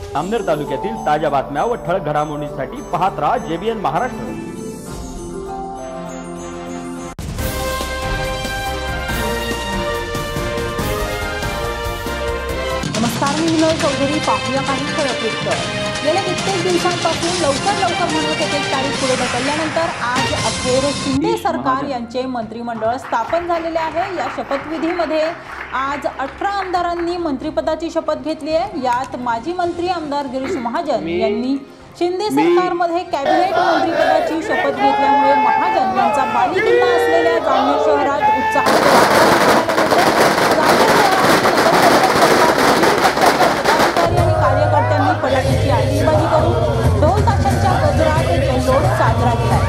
जामनेर तालुक्यातील ताज्या बातम्या व ठळक घडामोडींसाठी पाहत राहा JBN महाराष्ट्र। नमस्कार, मी विनोद चौधरी। पाहूया काही ठळक वृत्त। गेल्या कित्येक दिवसांपासून लवकर म्हणत एक तारीख पुढे ढकलल्यानंतर आज अखेर शिंदे सरकार यांचे मंत्रिमंडळ स्थापन झालेले आहे। या शपथविधीमध्ये आज 18 आमदारांनी मंत्रिपदाची शपथ घेतली आहे। यात माजी मंत्री आमदार गिरीश महाजन यांनी शिंदे सरकारमध्ये कॅबिनेट मंत्रिपदाची शपथ घेतल्यामुळे महाजन यांचा बालेकिल्ला असलेल्या जामनेर शहरात उत्साहात कार्यकर्त्यांनी फटाक्याची आतिषबाजी करून ढोल ताशांच्या गजरात जल्लोष साजरा केला।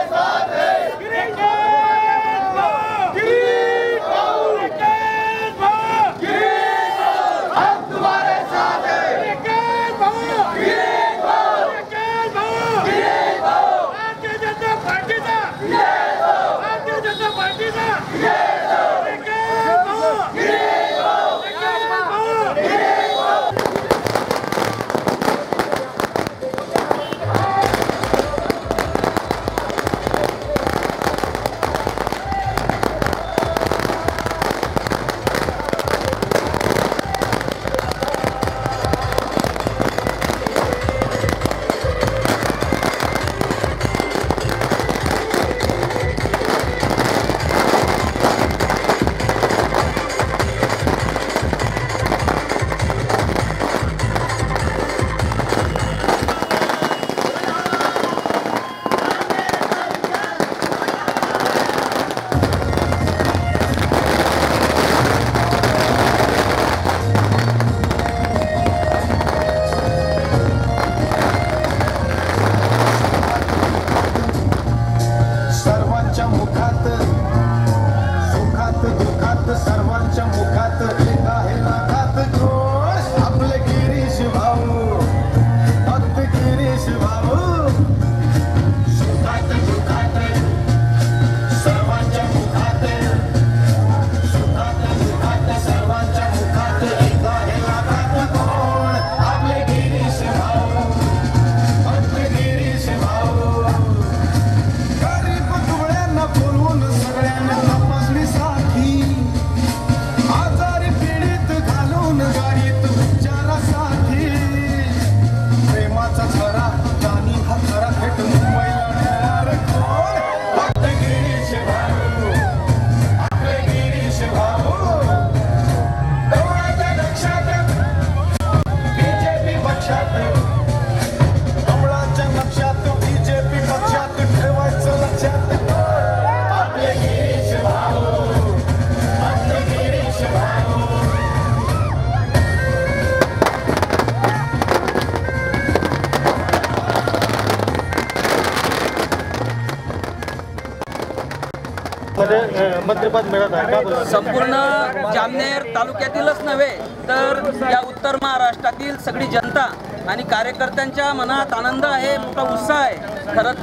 मंत्रिपद मिळत आहे। संपूर्ण जामनेर तालुक्यातीलच नव्हे तर या उत्तर महाराष्ट्रातील सगळी जनता आणि कार्यकर्त्यांच्या मनात आनंद आहे, मोठा उत्साह आहे। खरं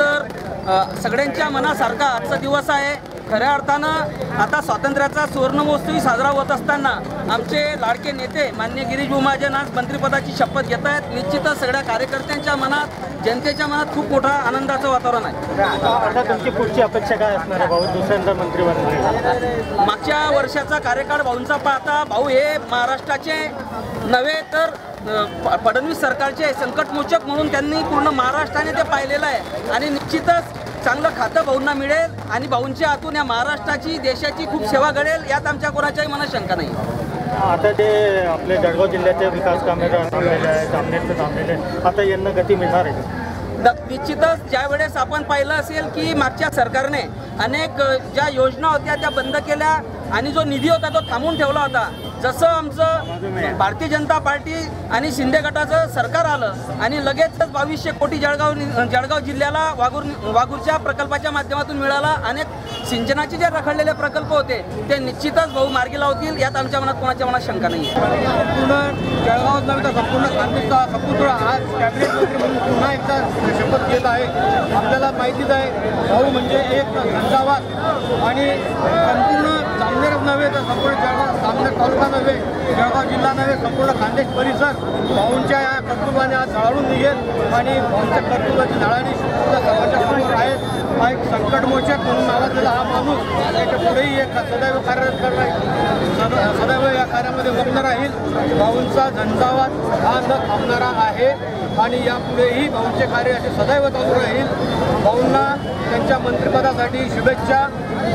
तर सगळ्यांच्या मनासारखा आजचा दिवस आहे। खऱ्या अर्थानं आता स्वातंत्र्याचा सुवर्ण महोत्सवी साजरा होत असताना आमचे लाडके नेते माननीय गिरीश महाजन आज मंत्रिपदाची शपथ घेत आहेत। निश्चितच सगळ्या कार्यकर्त्यांच्या मनात, जनतेच्या मनात खूप मोठा आनंदाचं वातावरण आहे। आता तुमची पुढची अपेक्षा काय असणार आहे भाऊ, दुसऱ्यांदा मंत्री बनणार? मागच्या वर्षाचा कार्यकाळ भाऊंचा पाहता भाऊ हे महाराष्ट्राचे नव्हे तर फडणवीस सरकारचे संकटमोचक म्हणून त्यांनी पूर्ण महाराष्ट्राने ते पाहिलेलं आहे आणि निश्चितच चांगलं खातं भाऊंना मिळेल आणि भाऊंच्या हातून या महाराष्ट्राची, देशाची खूप सेवा घडेल, यात आमच्या कोणाच्याही मनात शंका नाही। आता ते आपले जळगाव जिल्ह्याचे विकास कामे थांबलेले आहे, जामनेरचे थांबलेले, आता यांना गती मिळणार आहे? निश्चितच ज्या वेळेस आपण पाहिलं असेल की मागच्या सरकारने अनेक ज्या योजना होत्या त्या बंद केल्या आणि जो निधी होता तो थांबवून ठेवला होता। जसं आमचं भारतीय जनता पार्टी आणि शिंदे गटाचं सरकार आलं आणि लगेचच 2200 कोटी जळगाव जिल्ह्याला वाघूरच्या प्रकल्पाच्या माध्यमातून मिळाला। अनेक सिंचनाचे जे रखडलेले प्रकल्प होते ते निश्चितच भाऊ मार्गी लावतील, यात आमच्या मनात कोणाच्या मनात शंका नाही आहे। संपूर्ण जळगावात नव्हे तर संपूर्ण खानदेशचा संपूर्ण आज कॅबिनेट मंत्री म्हणून पुन्हा एकदा शपथ घेत आहे। आपल्याला माहितीच आहे भाऊ म्हणजे एक झंझावात आणि संपूर्ण जामनेरच नव्हे तर संपूर्ण जामनेर तालुका नव्हे, जळगाव जिल्हा नव्हे, संपूर्ण खानदेश परिसर भाऊंच्या या कर्तृत्वाने आज झळाळून निघेल आणि भाऊंच्या कर्तृत्वाची झळाळी सर्वांच्या समोर आहे. हा एक संकटमोचक म्हणून नावाजलेला हा माणूस त्याच्या पुढेही एक सदैव कार्यरत करणार, सदैव या कार्यामध्ये मग्न राहील. भाऊंचा झंझावात हा न थांबणारा आहे आणि यापुढेही भाऊंचे कार्य असे सदैव चालू राहील. भाऊंना त्यांच्या मंत्रिपदासाठी शुभेच्छा.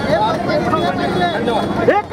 धन्यवाद.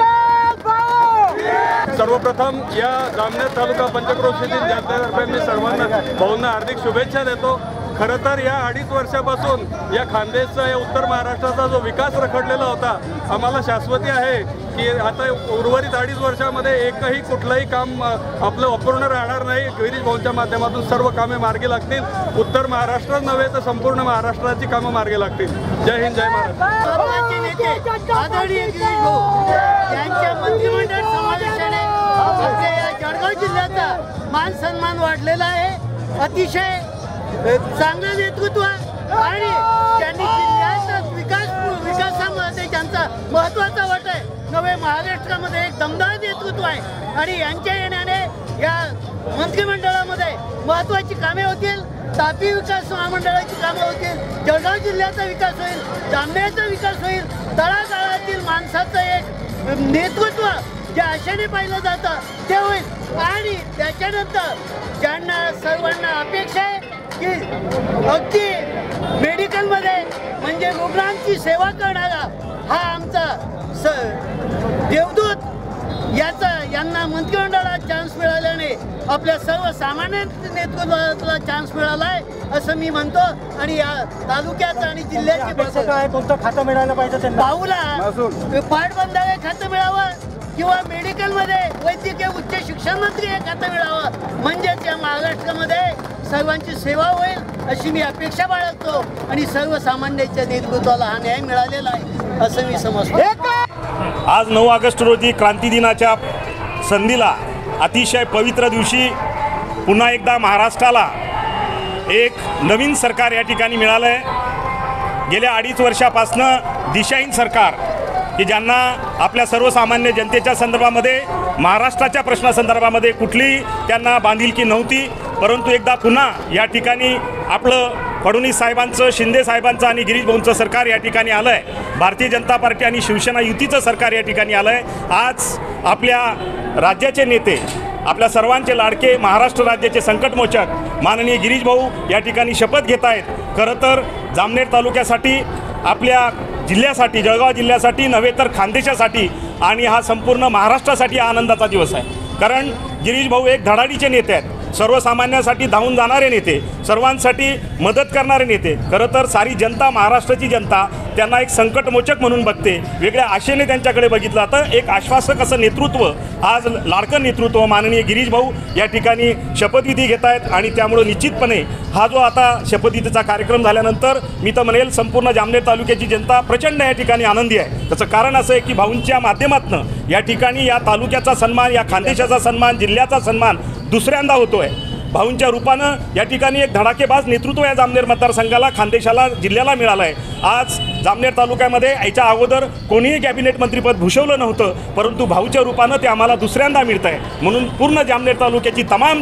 सर्वप्रथम या जामनेर तालुका पंचक्रोशीतील जनतेतर्फे मी सर्वांना भाऊंना हार्दिक शुभेच्छा देतो. खरं तर या 2.5 वर्षापासून या खानदेशचा या उत्तर महाराष्ट्राचा जो विकास रखडलेला होता, आम्हाला शाश्वती आहे की आता उर्वरित 2.5 वर्षामध्ये एकही कुठलंही काम आपलं अपूर्ण राहणार नाही. गिरीश भाऊंच्या माध्यमातून सर्व कामे मार्गी लागतील. उत्तर महाराष्ट्रच नव्हे तर संपूर्ण महाराष्ट्राची कामं मार्गी लागतील. जय हिंद, जय महाराष्ट्र. आदरणीय गिरीश भाऊ यांच्या मंत्रिमंडळ समावेशाने आमच्या या जळगाव जिल्ह्याचा मान सन्मान वाढलेला आहे. अतिशय चांगलं नेतृत्व आणि त्यांनी जिल्ह्याचा विकासामध्ये त्यांचा महत्त्वाचा वाटा आहे. नवे महाराष्ट्रामध्ये एक दमदार नेतृत्व आहे आणि यांच्या येण्याने या मंत्रिमंडळामध्ये महत्त्वाची कामे होतील. तापी विकास महामंडळाची कामं होतील, जळगाव जिल्ह्याचा विकास होईल, जामनेरचा विकास होईल, तळागाळातील माणसाचं एक नेतृत्व ज्या आशेने पाहिलं जातं ते होईल. आणि त्याच्यानंतर ज्यांना सर्वांना अपेक्षा आहे की अगदी मेडिकलमध्ये म्हणजे रुग्णांची सेवा करणारा हा आमचा देवदूत यांना मंत्रिमंडळात चान्स मिळाल्याने आपल्या सर्वसामान्य नेतृत्वाला चान्स मिळाला आहे असं मी म्हणतो. आणि या तालुक्याचं आणि जिल्ह्याची काय कोणतं खातं मिळालं पाहिजे त्यांना? भाऊला पाटबंधारे खातं मिळावं किंवा मेडिकलमध्ये वैद्यकीय उच्च शिक्षण मंत्री हे खातं मिळावं, म्हणजेच या महाराष्ट्रामध्ये सर्वांची सेवा होईल अशी मी अपेक्षा बाळगतो आणि सर्वसामान्यांच्या नेतृत्वाला हा न्याय मिळालेला आहे असं मी समजतो. आज 9 ऑगस्ट रोजी क्रांती दिनाच्या संधीला अतिशय पवित्र दिवशी पुन्हा एकदा महाराष्ट्राला एक नवीन सरकार या ठिकाणी मिळालं आहे. गेल्या 2.5 वर्षापासनं दिशाहीन सरकार की ज्यांना आपल्या सर्वसामान्य जनतेच्या संदर्भामध्ये महाराष्ट्राच्या प्रश्नासंदर्भामध्ये कुठलीही त्यांना बांधिलकी नव्हती. परंतु एकदा पुन्हा या ठिकाणी आपलं फडणवीस साहेबांचं, शिंदे साहेबांचं आणि गिरीश भाऊंचं सरकार या ठिकाणी आलं आहे. भारतीय जनता पार्टी आणि शिवसेना युतीचं सरकार या ठिकाणी आलं आहे. आज आपल्या राज्याचे नेते, आपल्या सर्वांचे लाडके महाराष्ट्र राज्याचे संकटमोचक माननीय गिरीश भाऊ या ठिकाणी शपथ घेत आहेत. खरं तर जामनेर तालुक्यासाठी, आपल्या जिल्ह्यासाठी, जळगाव जिल्ह्यासाठी नव्हे तर खानदेशासाठी आणि हा संपूर्ण महाराष्ट्रासाठी आनंदाचा दिवस आहे. कारण गिरीश भाऊ एक धडाडीचे नेते आहेत, सर्वसामान्यांसाठी धावून जाणारे नेते, सर्वांसाठी मदत करणारे नेते. खरं तर सारी जनता, महाराष्ट्राची जनता त्यांना एक संकटमोचक म्हणून बघते, वेगळ्या आशेने त्यांच्याकडे बघितलं जातं. एक आश्वासक असं नेतृत्व, आज लाडकं नेतृत्व माननीय गिरीश भाऊ या ठिकाणी शपथविधी घेत आहेत. आणि त्यामुळं निश्चितपणे हा जो आता शपथविधीचा कार्यक्रम झाल्यानंतर मी तर म्हणेल संपूर्ण जामनेर तालुक्याची जनता प्रचंड या ठिकाणी आनंदी आहे. त्याचं कारण असं आहे की भाऊंच्या माध्यमातून या ठिकाणी या तालुक्याचा सन्मान, या खानदेशाचा सन्मान, जिल्ह्याचा सन्मान दुसऱ्यांदा होतो आहे. भाऊंच्या रूपानं या ठिकाणी एक धडाकेबाज नेतृत्व या जामनेर मतदारसंघाला, खानदेशाला, जिल्ह्याला मिळालं आहे. आज जामनेर तालुक्यामध्ये याच्या अगोदर कोणीही कॅबिनेट मंत्रीपद भूषवलं नव्हतं, परंतु भाऊच्या रूपानं ते आम्हाला दुसऱ्यांदा मिळतं आहे. म्हणून पूर्ण जामनेर तालुक्याची तमाम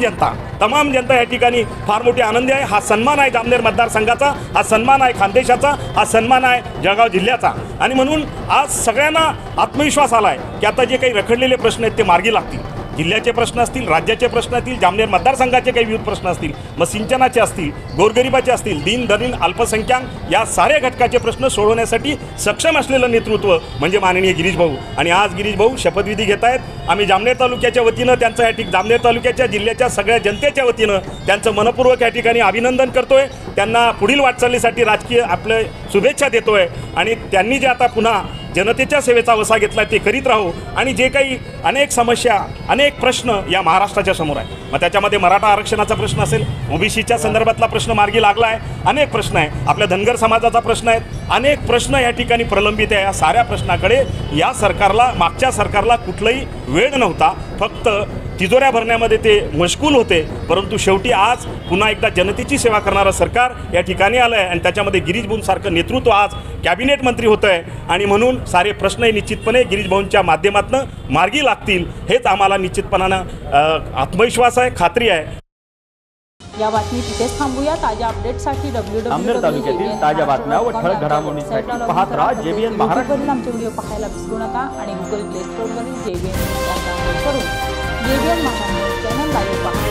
जनता या ठिकाणी फार मोठी आनंदी आहे. हा सन्मान आहे जामनेर मतदारसंघाचा, हा सन्मान आहे खानदेशाचा, हा सन्मान आहे जळगाव जिल्ह्याचा. आणि म्हणून आज सगळ्यांना आत्मविश्वास आला आहे की आता जे काही रखडलेले प्रश्न आहेत ते मार्गी लागतील. जिल्ह्याचे प्रश्न असतील, राज्याचे प्रश्न असतील, जामनेर मतदारसंघाचे काही विविध प्रश्न असतील, मग सिंचनाचे असतील, गोरगरिबाचे असतील, दीन अल्पसंख्याक या साऱ्या घटकाचे प्रश्न सोडवण्यासाठी सक्षम असलेलं नेतृत्व म्हणजे माननीय गिरीश भाऊ. आणि आज गिरीश भाऊ शपथविधी घेत आहेत. आम्ही जामनेर तालुक्याच्या वतीनं त्यांचं या जामनेर तालुक्याच्या, जिल्ह्याच्या सगळ्या जनतेच्या वतीनं त्यांचं मनपूर्वक या ठिकाणी अभिनंदन करतोय. त्यांना पुढील वाटचालीसाठी राजकीय आपले शुभेच्छा देतोय. आणि त्यांनी जे आता पुन्हा जनतेच्या सेवेचा वसा घेतला ते करीत राहू. आणि जे काही अनेक समस्या, अनेक प्रश्न या महाराष्ट्राच्या समोर आहे, मग त्याच्यामध्ये मराठा आरक्षणाचा प्रश्न असेल, ओबीसीच्या संदर्भातला प्रश्न मार्गी लागला आहे, अनेक प्रश्न आहे, आपल्या धनगर समाजाचा प्रश्न आहे, अनेक प्रश्न या ठिकाणी प्रलंबित आहे. या साऱ्या प्रश्नाकडे या सरकारला, मागच्या सरकारला कुठलाही वेळ नव्हता. फक्त तिजोऱ्या भरण्यामध्ये ते मशगूल होते, परंतु शेवटी आज पुन्हा एकदा जनतेची सेवा करणारं सरकार या ठिकाणी आलं आहे आणि त्याच्यामध्ये गिरीश भाऊंसारखं नेतृत्व आज कॅबिनेट मंत्री होतं आहे आणि म्हणून सारे प्रश्न निश्चितपणे गिरीश भाऊंच्या माध्यमातून मार्गी लागतील हेच आम्हाला निश्चितपणानं आत्मविश्वास आहे, खात्री आहे. या बातमीत इथेच थांबूया. ताज्या अपडेटसाठी जामनेर तालुक्यातील ताज्या बातम्या व ठळक घडामोडींसाठी पाहत राहा JBN महाराष्ट्र. आमचे व्हिडिओ पाहायला विसरू नका आणि गुगल प्ले स्टोअरवरील JBN डाउनलोड करून JBN महाराष्ट्र चॅनल लाईव्ह पहा.